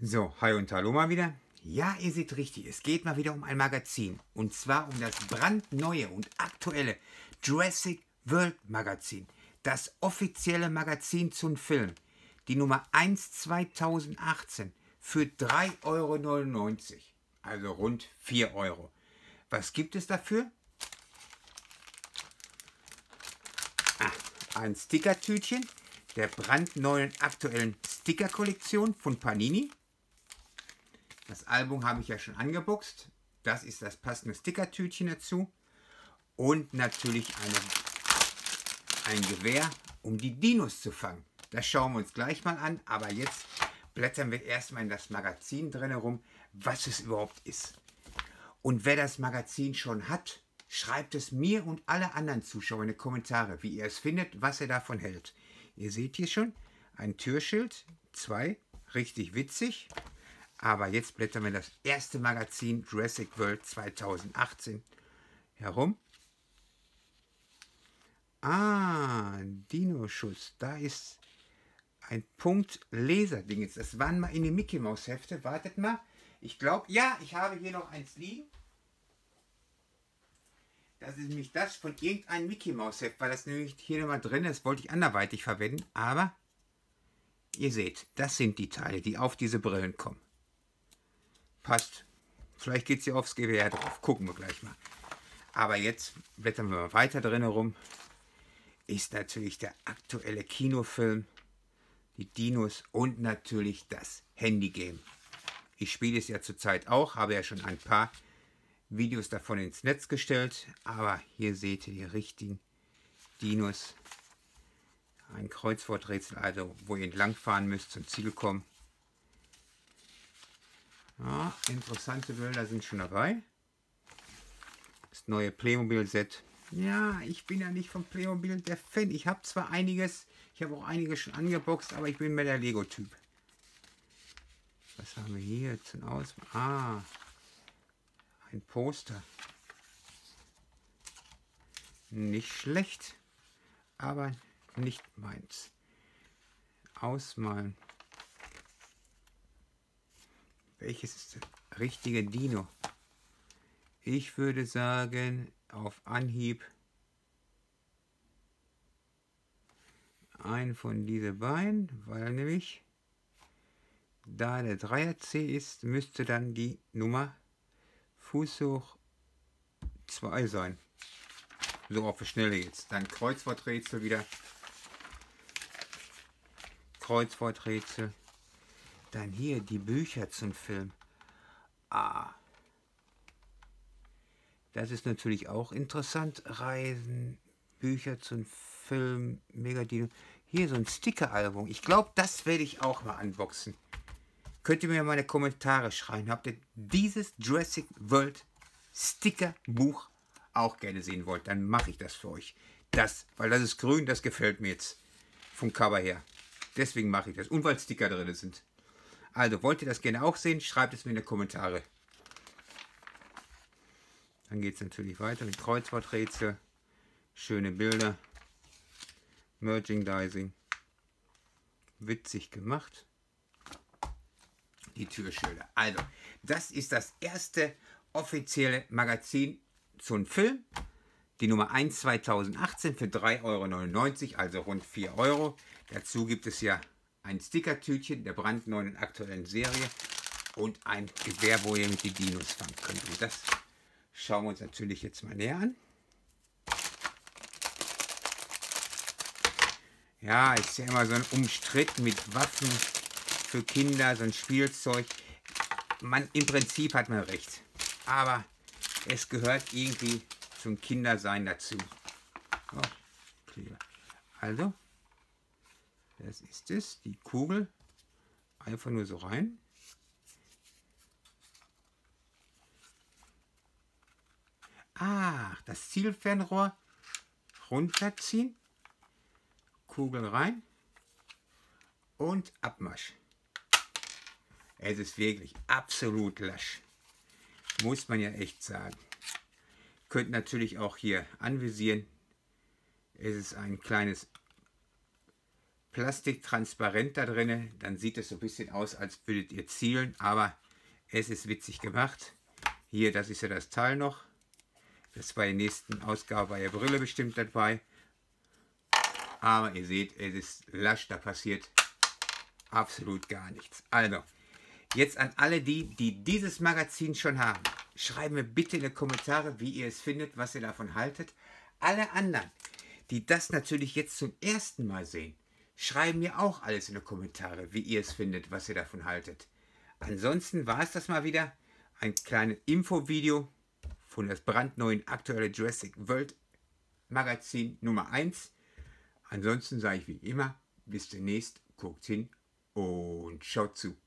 So, hi und hallo mal wieder. Ja, ihr seht richtig, es geht mal wieder um ein Magazin. Und zwar um das brandneue und aktuelle Jurassic World Magazin. Das offizielle Magazin zum Film. Die Nummer 1 2018 für 3,99 €. Also rund 4 Euro. Was gibt es dafür? Ein Stickertütchen der brandneuen aktuellen Sticker-Kollektion von Panini. Das Album habe ich ja schon angeboxt. Das ist das passende Stickertütchen dazu. Und natürlich ein Gewehr, um die Dinos zu fangen. Das schauen wir uns gleich mal an. Aber jetzt blättern wir erstmal in das Magazin drin herum, was es überhaupt ist. Und wer das Magazin schon hat, schreibt es mir und alle anderen Zuschauer in die Kommentare, wie ihr es findet, was ihr davon hält. Ihr seht hier schon ein Türschild, 2, richtig witzig. Aber jetzt blättern wir das erste Magazin Jurassic World 2018 herum. Dino-Schuss. Da ist ein Punkt Laserdingens. Das waren mal in die Mickey Maus Hefte. Wartet mal. Ich glaube, ja, ich habe hier noch eins liegen. Das ist nämlich das von irgendeinem Mickey Maus Heft, weil das nämlich hier nochmal drin ist. Das wollte ich anderweitig verwenden. Aber ihr seht, das sind die Teile, die auf diese Brillen kommen. Passt. Vielleicht geht es hier aufs Gewehr drauf. Gucken wir gleich mal. Aber jetzt blättern wir mal weiter drin herum. Ist natürlich der aktuelle Kinofilm, die Dinos und natürlich das Handygame. Ich spiele es ja zurzeit auch, habe ja schon ein paar Videos davon ins Netz gestellt. Aber hier seht ihr die richtigen Dinos. Ein Kreuzworträtsel, also wo ihr entlang fahren müsst, zum Ziel kommen. Ja, interessante Bilder sind schon dabei. Das neue Playmobil-Set. Ja, ich bin ja nicht von Playmobil der Fan. Ich habe zwar einiges, ich habe auch einiges schon angeboxt, aber ich bin mehr der Lego-Typ. Was haben wir hier zum Ausmachen? Ein Poster. Nicht schlecht, aber nicht meins. Ausmalen. Welches ist der richtige Dino? Ich würde sagen, auf Anhieb einen von diesen beiden, weil nämlich da der 3er C ist, müsste dann die Nummer Fußhoch 2 sein. So auf die Schnelle jetzt. Dann Kreuzworträtsel wieder. Kreuzworträtsel. Dann hier die Bücher zum Film. Das ist natürlich auch interessant. Reisen, Bücher zum Film, Megadino. Hier so ein Sticker-Album. Ich glaube, das werde ich auch mal unboxen. Könnt ihr mir mal in die Kommentare schreiben. Habt ihr dieses Jurassic World Sticker-Buch auch gerne sehen wollt? Dann mache ich das für euch. Weil das ist grün, das gefällt mir jetzt vom Cover her. Deswegen mache ich das. Und weil Sticker drin sind. Also, wollt ihr das gerne auch sehen? Schreibt es mir in die Kommentare. Dann geht es natürlich weiter mit Kreuzworträtsel. Schöne Bilder. Merchandising. Witzig gemacht. Die Türschilder. Also, das ist das erste offizielle Magazin zum Film. Die Nummer 1 2018 für 3,99 €, also rund 4 Euro. Dazu gibt es ja ein Stickertütchen der brandneuen aktuellen Serie und ein Gewehr, wo ihr mit die Dinos fangen könnt. Und das schauen wir uns natürlich jetzt mal näher an. Ja, ist ja immer so ein umstritten mit Waffen für Kinder, so ein Spielzeug. Im Prinzip hat man recht. Aber es gehört irgendwie zum Kindersein dazu. Oh, also, das ist es, die Kugel. Einfach nur so rein. Das Zielfernrohr runterziehen. Kugel rein. Und Abmarsch. Es ist wirklich absolut lasch. Muss man ja echt sagen. Könnt natürlich auch hier anvisieren. Es ist ein kleines Plastik transparent da drin, dann sieht es so ein bisschen aus, als würdet ihr zielen, aber es ist witzig gemacht. Hier, das ist ja das Teil noch. Das bei der nächsten Ausgabe bei der Brille bestimmt dabei. Aber ihr seht, es ist lasch, da passiert absolut gar nichts. Also, jetzt an alle die dieses Magazin schon haben, schreibt mir bitte in die Kommentare, wie ihr es findet, was ihr davon haltet. Alle anderen, die das natürlich jetzt zum ersten Mal sehen, schreiben mir auch alles in die Kommentare, wie ihr es findet, was ihr davon haltet. Ansonsten war es das mal wieder. Ein kleines Infovideo von das brandneuen aktuelle Jurassic World Magazin Nummer 1. Ansonsten sage ich wie immer, bis demnächst, guckt hin und schaut zu.